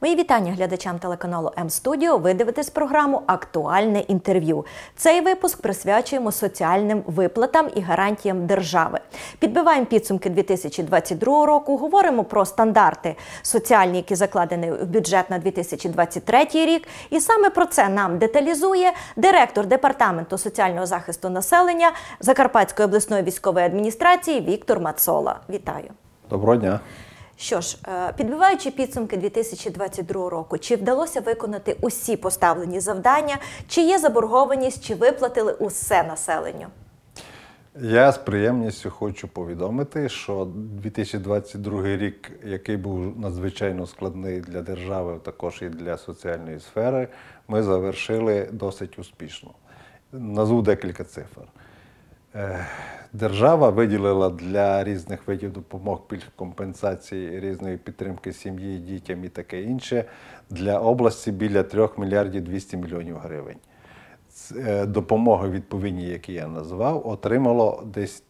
Мої вітання глядачам телеканалу М-Студіо. Ви дивитесь програму «Актуальне інтерв'ю». Цей випуск присвячуємо соціальним виплатам і гарантіям держави. Підбиваємо підсумки 2022 року, говоримо про стандарти соціальні, які закладені в бюджет на 2023 рік. І саме про це нам деталізує директор Департаменту соціального захисту населення Закарпатської обласної військової адміністрації Віктор Мацола. Вітаю. Доброго дня. Що ж, підбиваючи підсумки 2022 року, чи вдалося виконати усі поставлені завдання, чи є заборгованість, чи виплатили усе населенню? Я з приємністю хочу повідомити, що 2022 рік, який був надзвичайно складний для держави, також і для соціальної сфери, ми завершили досить успішно. Назву декілька цифр. Держава виділила для різних видів допомог, пільг, компенсацій, різної підтримки сім'ї, дітям і таке інше для області біля 3 мільярдів 200 мільйонів гривень. Допомоги відповідні, які я назвав, отримало десь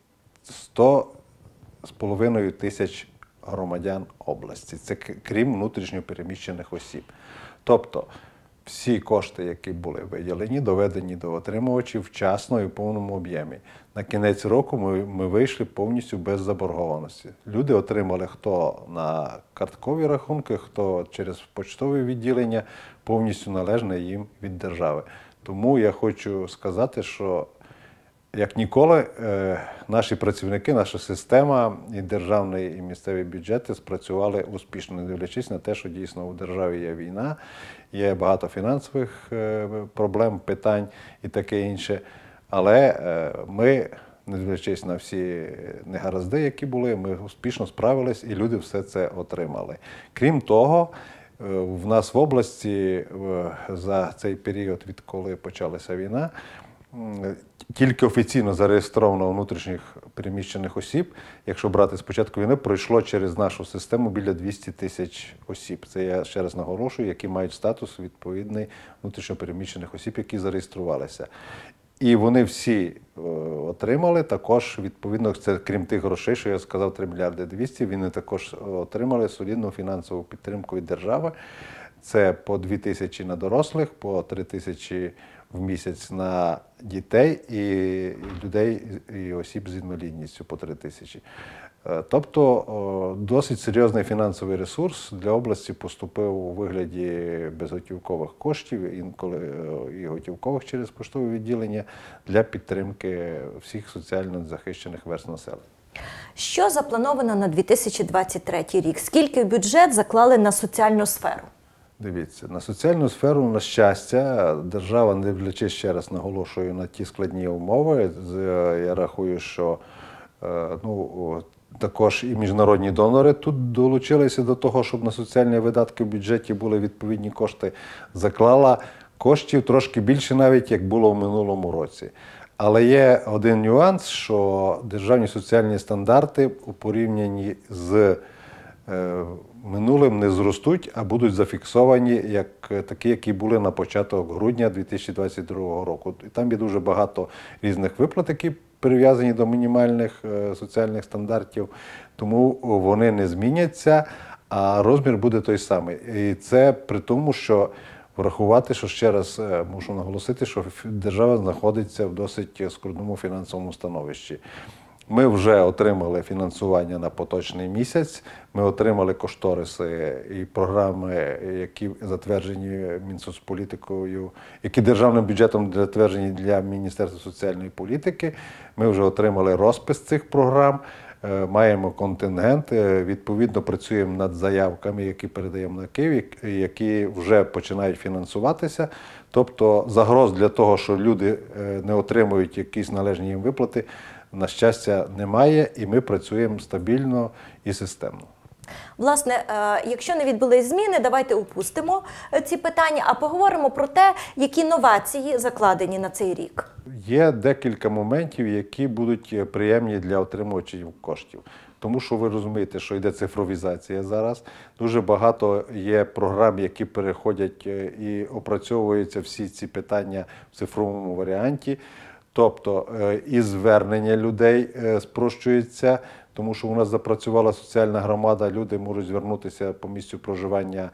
100,5 тисяч громадян області. Це крім внутрішньо переміщених осіб. Тобто всі кошти, які були виділені, доведені до отримувачів вчасно і в повному об'ємі. На кінець року ми вийшли повністю без заборгованості. Люди отримали хто на карткові рахунки, хто через почтове відділення, повністю належне їм від держави. Тому я хочу сказати, що як ніколи наші працівники, наша система, і державний, і місцеві бюджети спрацювали успішно, не дивлячись на те, що дійсно у державі є війна, є багато фінансових проблем, питань і таке інше. Але ми, не дивлячись на всі негаразди, які були, ми успішно справились і люди все це отримали. Крім того, в нас в області за цей період, відколи почалася війна, тільки офіційно зареєстровано внутрішніх переміщених осіб, якщо брати з початку війни, пройшло через нашу систему біля 200 тисяч осіб. Це я ще раз наголошую, які мають статус відповідний внутрішньо переміщених осіб, які зареєструвалися. І вони всі отримали також, відповідно, це крім тих грошей, що я сказав, 3 мільярди 200, вони також отримали солідну фінансову підтримку від держави. Це по 2 тисячі на дорослих, по 3 тисячі в місяць на дітей і людей, і осіб з інвалідністю по 3 тисячі. Тобто досить серйозний фінансовий ресурс для області поступив у вигляді безготівкових коштів, інколи і готівкових через поштове відділення для підтримки всіх соціально захищених верств населення. Що заплановано на 2023 рік? Скільки бюджет заклали на соціальну сферу? Дивіться, на соціальну сферу, на щастя, держава, не дивлячись, ще раз наголошую, на ті складні умови. Я рахую, що також і міжнародні донори тут долучилися до того, щоб на соціальні видатки в бюджеті були відповідні кошти. Заклала коштів трошки більше навіть, як було в минулому році. Але є один нюанс, що державні соціальні стандарти у порівнянні з минулим не зростуть, а будуть зафіксовані як такі, які були на початок грудня 2022 року. І там є дуже багато різних виплат, які прив'язані до мінімальних соціальних стандартів, тому вони не зміняться, а розмір буде той самий. І це при тому, що врахувати, що ще раз мушу наголосити, що держава знаходиться в досить скрутному фінансовому становищі. Ми вже отримали фінансування на поточний місяць, ми отримали кошториси і програми, які затверджені Мінсоцполітикою, які державним бюджетом затверджені для Міністерства соціальної політики. Ми вже отримали розпис цих програм, маємо контингент, відповідно працюємо над заявками, які передаємо на Київ, які вже починають фінансуватися. Тобто загроз для того, що люди не отримують якісь належні їм виплати, на щастя, немає, і ми працюємо стабільно і системно. Власне, якщо не відбулись зміни, давайте упустимо ці питання, а поговоримо про те, які новації закладені на цей рік. Є декілька моментів, які будуть приємні для отримувачів коштів. Тому що ви розумієте, що йде цифровізація зараз. Дуже багато є програм, які переходять і опрацьовуються всі ці питання в цифровому варіанті. Тобто і звернення людей спрощується, тому що у нас запрацювала соціальна громада, люди можуть звернутися по місцю проживання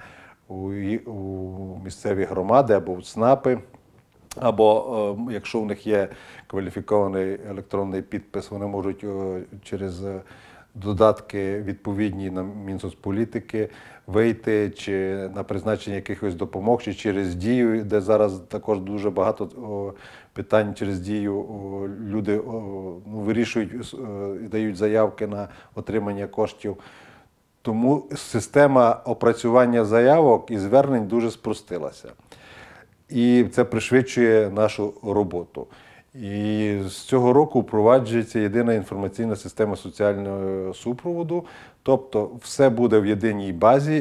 у місцеві громади або в ЦНАПи. Або, якщо в них є кваліфікований електронний підпис, вони можуть через додатки відповідні на Мінсоцполітики вийти, чи на призначення якихось допомог, чи через Дію, де зараз також дуже багато питань через Дію люди вирішують і дають заявки на отримання коштів. Тому система опрацювання заявок і звернень дуже спростилася. І це пришвидшує нашу роботу. І з цього року впроваджується єдина інформаційна система соціального супроводу, тобто все буде в єдиній базі,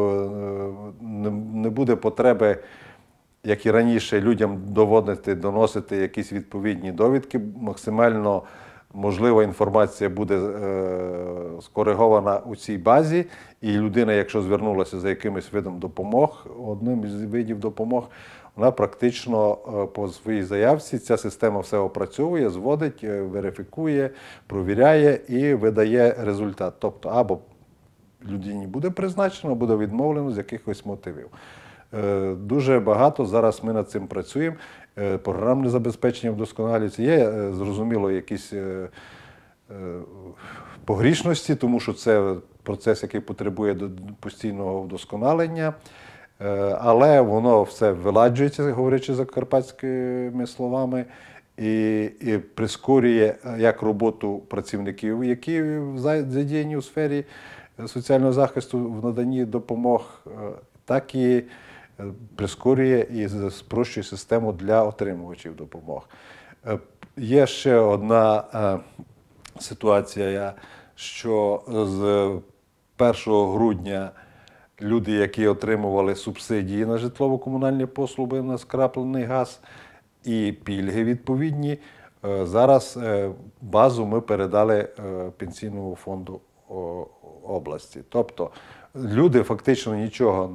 не буде потреби, як і раніше, людям доносити якісь відповідні довідки. Максимально можлива інформація буде скоригована у цій базі, і людина, якщо звернулася за якимось видом допомог, одним із видів допомог, вона практично по своїй заявці, ця система все опрацьовує, зводить, верифікує, провіряє і видає результат. Тобто або людині буде призначено, або буде відмовлено з якихось мотивів. Дуже багато зараз ми над цим працюємо. Програмне забезпечення вдосконалюється. Є, зрозуміло, якісь погрішності, тому що це процес, який потребує постійного вдосконалення. Але воно все виладжується, говорячи закарпатськими словами, і прискорює як роботу працівників, які задіяні у сфері соціального захисту в наданні допомог, так і прискорює і спрощує систему для отримувачів допомог. Є ще одна ситуація, що з 1 грудня люди, які отримували субсидії на житлово-комунальні послуги, на скраплений газ і пільги відповідні, зараз базу ми передали Пенсійному фонду області. Тобто люди фактично нічого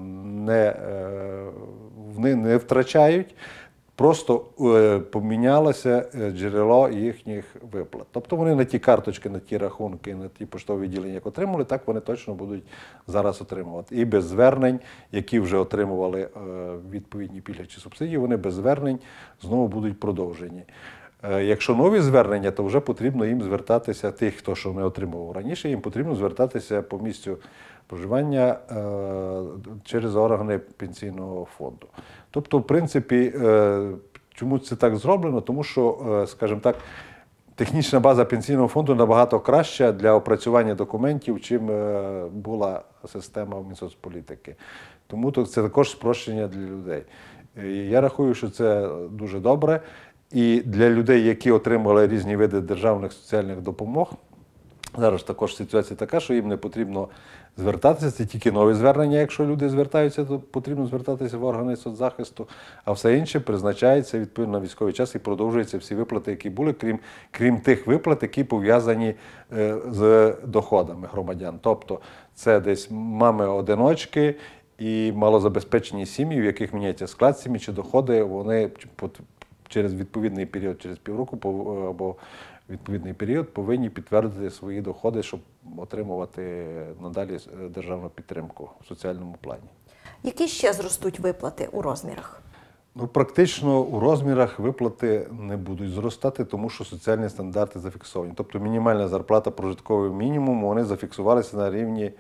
не втрачають, просто помінялося джерело їхніх виплат. Тобто вони на ті карточки, на ті рахунки, на ті поштові відділення, як отримали, так вони точно будуть зараз отримувати. І без звернень, які вже отримували відповідні пільги чи субсидії, вони без звернень знову будуть продовжені. Якщо нові звернення, то вже потрібно їм звертатися, тих, хто що не отримував раніше, їм потрібно звертатися по місцю проживання через органи Пенсійного фонду. Тобто, в принципі, чому це так зроблено? Тому що, скажімо так, технічна база Пенсійного фонду набагато краща для опрацювання документів, чим була система Мінсоцполітики. Тому це також спрощення для людей. Я рахую, що це дуже добре. І для людей, які отримали різні види державних соціальних допомог, зараз також ситуація така, що їм не потрібно звертатися, це тільки нові звернення. Якщо люди звертаються, то потрібно звертатися в органи соцзахисту, а все інше призначається відповідно на військовий час і продовжуються всі виплати, які були, крім тих виплат, які пов'язані з доходами громадян. Тобто це десь мами-одиночки і малозабезпечені сім'ї, в яких міняється склад сім'ї чи доходи, вони через відповідний період, через півроку або відповідний період повинні підтвердити свої доходи, щоб отримувати надалі державну підтримку в соціальному плані. Які ще зростуть виплати у розмірах? Ну, практично у розмірах виплати не будуть зростати, тому що соціальні стандарти зафіксовані. Тобто мінімальна зарплата, прожитковий мінімум, вони зафіксувалися на рівні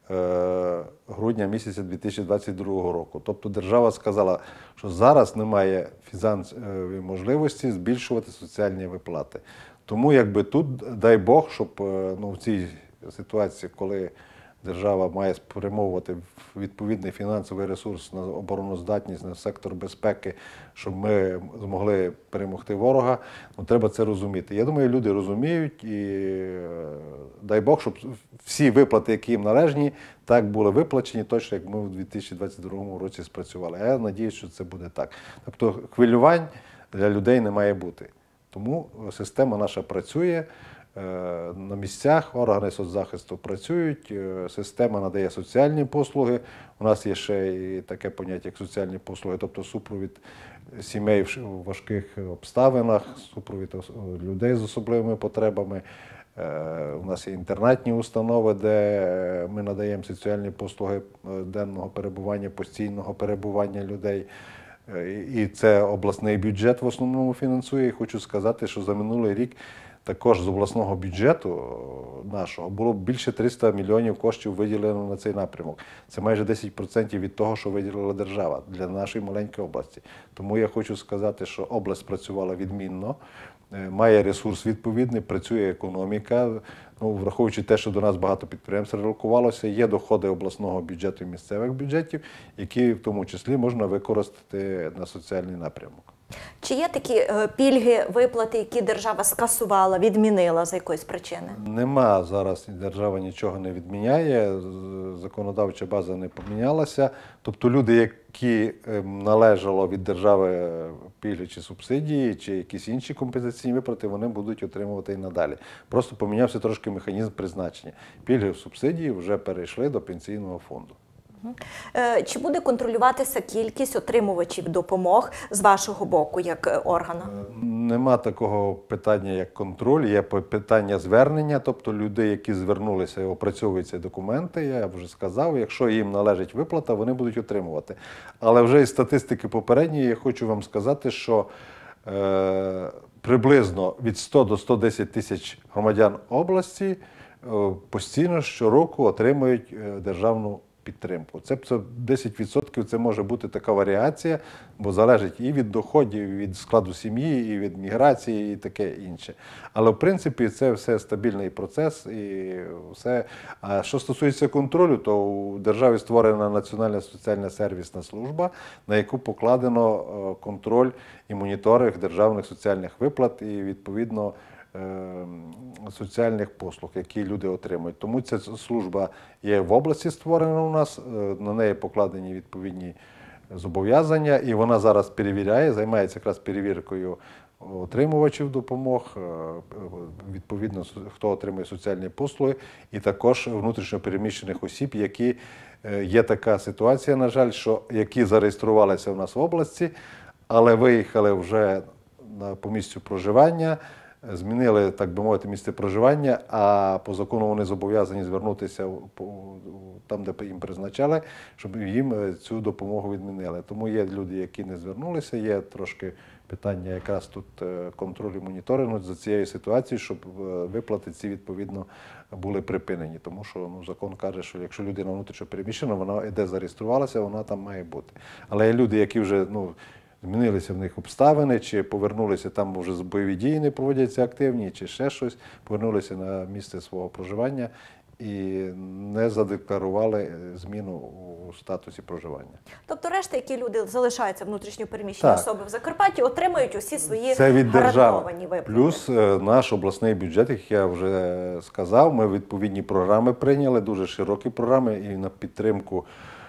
грудня місяця 2022 року. Тобто держава сказала, що зараз немає фінансової можливості збільшувати соціальні виплати. Тому якби тут, дай Бог, щоб в цій ситуації, коли держава має спрямовувати відповідний фінансовий ресурс на обороноздатність, на сектор безпеки, щоб ми змогли перемогти ворога, треба це розуміти. Я думаю, люди розуміють і дай Бог, щоб всі виплати, які їм належні, так були виплачені, точно як ми у 2022 році спрацювали. Я сподіваюся, що це буде так. Тобто хвилювань для людей не має бути. Тому система наша працює. На місцях органи соцзахисту працюють, система надає соціальні послуги. У нас є ще і таке поняття, як соціальні послуги, тобто супровід сімей в важких обставинах, супровід людей з особливими потребами. У нас є інтернатні установи, де ми надаємо соціальні послуги денного перебування, постійного перебування людей. І це обласний бюджет в основному фінансує. І хочу сказати, що за минулий рік також з обласного бюджету нашого було більше 300 мільйонів коштів виділено на цей напрямок. Це майже 10% від того, що виділила держава для нашої маленької області. Тому я хочу сказати, що область працювала відмінно, має ресурс відповідний, працює економіка. Враховуючи те, що до нас багато підприємств релокувалося, є доходи обласного бюджету і місцевих бюджетів, які в тому числі можна використати на соціальний напрямок. Чи є такі пільги, виплати, які держава скасувала, відмінила з якоїсь причини? Нема зараз, держава нічого не відміняє, законодавча база не помінялася. Тобто люди, які належало від держави пільги чи субсидії, чи якісь інші компенсаційні виплати, вони будуть отримувати і надалі. Просто помінявся трошки механізм призначення. Пільги, субсидії вже перейшли до пенсійного фонду. Чи буде контролюватися кількість отримувачів допомог з вашого боку, як органу? Нема такого питання, як контроль, є питання звернення, тобто люди, які звернулися і опрацьовують ці документи, я вже сказав, якщо їм належить виплата, вони будуть отримувати. Але вже із статистики попередньої я хочу вам сказати, що приблизно від 100 до 110 тисяч громадян області постійно щороку отримують державну підтримку. Це 10% це може бути така варіація, бо залежить і від доходів, і від складу сім'ї, і від міграції, і таке інше. Але в принципі це все стабільний процес і все. А що стосується контролю, то у державі створена Національна соціальна сервісна служба, на яку покладено контроль і моніторинг державних соціальних виплат і відповідно соціальних послуг, які люди отримують. Тому ця служба є в області створена у нас, на неї покладені відповідні зобов'язання, і вона зараз перевіряє, займається якраз перевіркою отримувачів допомог, відповідно, хто отримує соціальні послуги, і також внутрішньо переміщених осіб, які є така ситуація, на жаль, що які зареєструвалися в нас в області, але виїхали вже по місцю проживання, змінили, так би мовити, місце проживання, а по закону вони зобов'язані звернутися там, де їм призначали, щоб їм цю допомогу відмінили. Тому є люди, які не звернулися, є трошки питання якраз тут контролю і моніторингу за цією ситуацією, щоб виплати ці, відповідно, були припинені. Тому що закон каже, що якщо людина внутрішньо переміщена, вона де зареєструвалася, вона там має бути. Але є люди, які вже, змінилися в них обставини, чи повернулися, там вже бойові дії не проводяться активні, чи ще щось, повернулися на місце свого проживання і не задекларували зміну у статусі проживання. Тобто решта, які люди залишаються внутрішньо переміщені особи в Закарпатті, отримують усі свої гарантовані виплати. Плюс наш обласний бюджет, як я вже сказав, ми відповідні програми прийняли, дуже широкі програми і на підтримку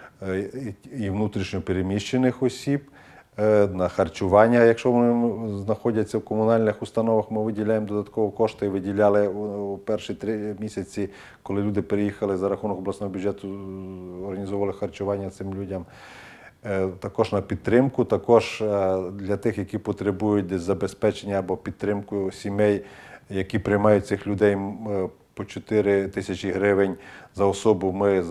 і внутрішньо переміщених осіб, на харчування, якщо вони знаходяться в комунальних установах, ми виділяємо додатково кошти, виділяли у перші 3 місяці, коли люди переїхали за рахунок обласного бюджету, організовували харчування цим людям. Також на підтримку, також для тих, які потребують десь забезпечення або підтримку сімей, які приймають цих людей по 4 тисячі гривень за особу, ми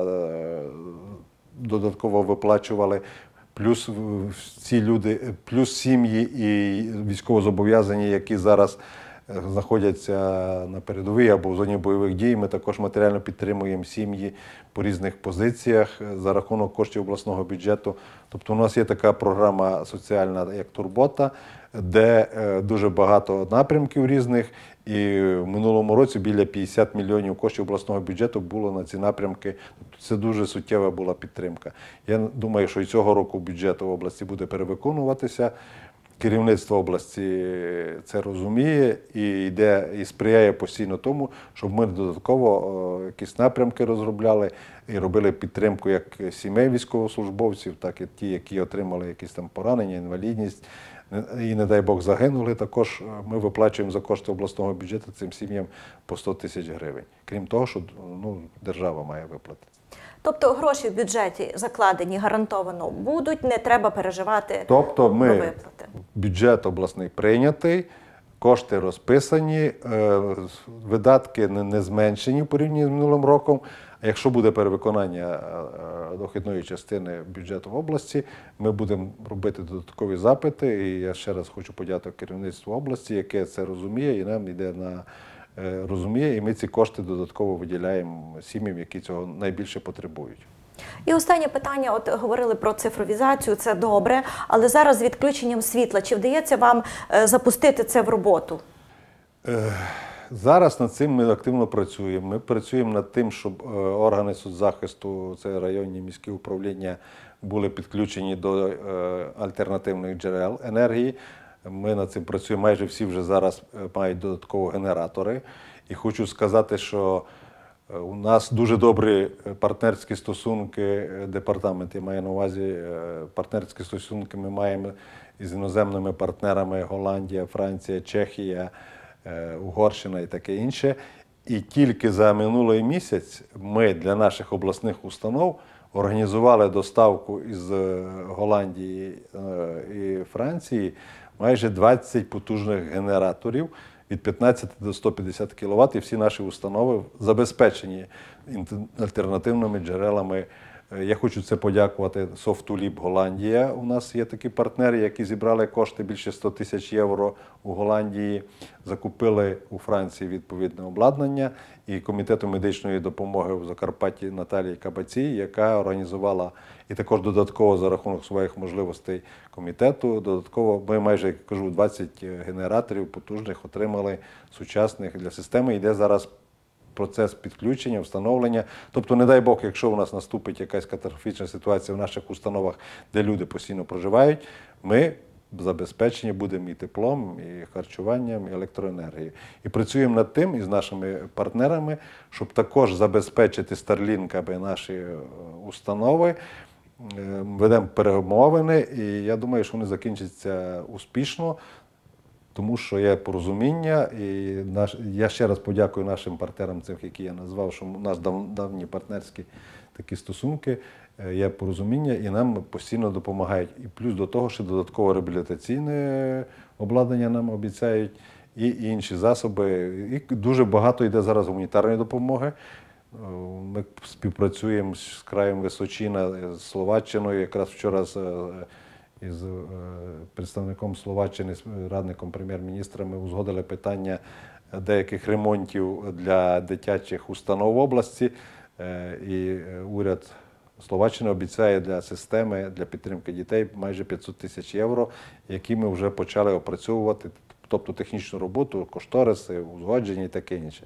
додатково виплачували. Плюс ці люди, плюс сім'ї і військовозобов'язані, які зараз знаходяться на передовій або в зоні бойових дій, ми також матеріально підтримуємо сім'ї по різних позиціях за рахунок коштів обласного бюджету. Тобто у нас є така програма соціальна, як «Турбота», де дуже багато напрямків різних, і в минулому році біля 50 мільйонів коштів обласного бюджету було на ці напрямки. Тобто це дуже суттєва була підтримка. Я думаю, що і цього року бюджет в області буде перевиконуватися. Керівництво області це розуміє і йде і сприяє постійно тому, щоб ми додатково якісь напрямки розробляли і робили підтримку як сімей військовослужбовців, так і ті, які отримали якісь там поранення, інвалідність і, не дай Бог, загинули. Також ми виплачуємо за кошти обласного бюджету цим сім'ям по 100 тисяч гривень. Крім того, що держава має виплатити. Тобто гроші в бюджеті закладені гарантовано будуть, не треба переживати про виплати? Бюджет обласний прийнятий, кошти розписані, видатки не зменшені в порівнянні з минулим роком. А якщо буде перевиконання дохідної частини бюджету в області, ми будемо робити додаткові запити. І я ще раз хочу подякувати керівництву області, яке це розуміє і нам йде на розуміє, і ми ці кошти додатково виділяємо сім'ям, які цього найбільше потребують. І останнє питання, от говорили про цифровізацію, це добре, але зараз з відключенням світла, чи вдається вам запустити це в роботу? Зараз над цим ми активно працюємо. Ми працюємо над тим, щоб органи соцзахисту, це районні міські управління, були підключені до альтернативних джерел енергії. Ми над цим працюємо, майже всі вже зараз мають додаткові генератори. І хочу сказати, що у нас дуже добрі партнерські стосунки, департамент, я маю на увазі, партнерські стосунки ми маємо із іноземними партнерами Голландія, Франція, Чехія, Угорщина і таке інше. І тільки за минулий місяць ми для наших обласних установ організували доставку із Голландії і Франції майже 20 потужних генераторів від 15 до 150 кВт, і всі наші установи забезпечені альтернативними джерелами. Я хочу це подякувати Софтуліб Голландія. У нас є такі партнери, які зібрали кошти більше 100 тисяч євро у Голландії, закупили у Франції відповідне обладнання, і Комітету медичної допомоги в Закарпатті Наталії Кабацій, яка організувала, і також додатково за рахунок своїх можливостей комітету, додатково ми майже, кажу, 20 генераторів потужних отримали сучасних для системи. Йде зараз процес підключення, встановлення. Тобто, не дай Бог, якщо у нас наступить якась катастрофічна ситуація в наших установах, де люди постійно проживають, ми забезпечені будемо і теплом, і харчуванням, і електроенергією. І працюємо над тим із нашими партнерами, щоб також забезпечити старлінками наші установи. Ведемо перемовини, і я думаю, що вони закінчаться успішно, тому що є порозуміння, і я ще раз подякую нашим партнерам, цих, які я назвав, що у нас давні партнерські такі стосунки, є порозуміння, і нам постійно допомагають. І плюс до того, що додаткове реабілітаційне обладнання нам обіцяють, і інші засоби. І дуже багато йде зараз гуманітарної допомоги. Ми співпрацюємо з краєм Височина, з Словаччиною, якраз вчора із представником Словаччини, з радником прем'єр-міністра, ми узгодили питання деяких ремонтів для дитячих установ в області. І уряд Словаччини обіцяє для системи, для підтримки дітей майже 500 тисяч євро, які ми вже почали опрацьовувати, тобто технічну роботу, кошториси, узгодження і таке інше.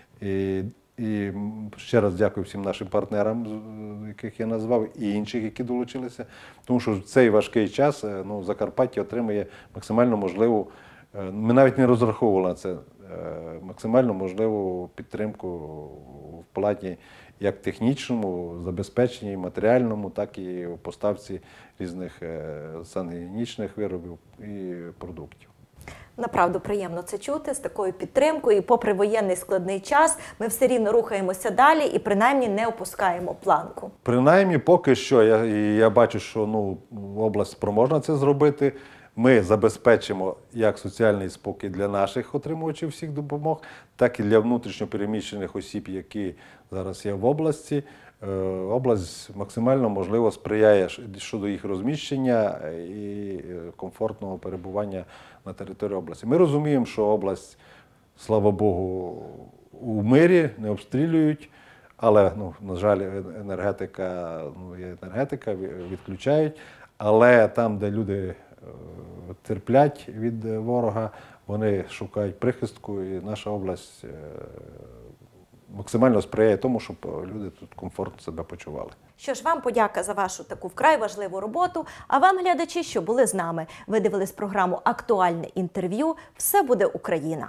І ще раз дякую всім нашим партнерам, яких я назвав, і інших, які долучилися, тому що в цей важкий час Закарпаття отримує максимально можливу, ми навіть не розраховували на це, максимально можливу підтримку в плані як технічному, забезпеченні, матеріальному, так і в поставці різних санігінічних виробів і продуктів. Направду приємно це чути, з такою підтримкою. І попри воєнний складний час, ми все рівно рухаємося далі і принаймні не опускаємо планку. Принаймні поки що, я бачу, що область спроможна це зробити. Ми забезпечимо як соціальний спокій для наших отримувачів всіх допомог, так і для внутрішньо переміщених осіб, які зараз є в області. Область максимально, можливо, сприяє щодо їх розміщення і комфортного перебування на території області. Ми розуміємо, що область, слава Богу, у мирі, не обстрілюють, але, на жаль, енергетика відключають, але там, де люди терплять від ворога, вони шукають прихистку, і наша область максимально сприяє тому, щоб люди тут комфортно себе почували. Що ж, вам подяка за вашу таку вкрай важливу роботу, а вам, глядачі, що були з нами. Ви дивились програму «Актуальне інтерв'ю». Все буде Україна!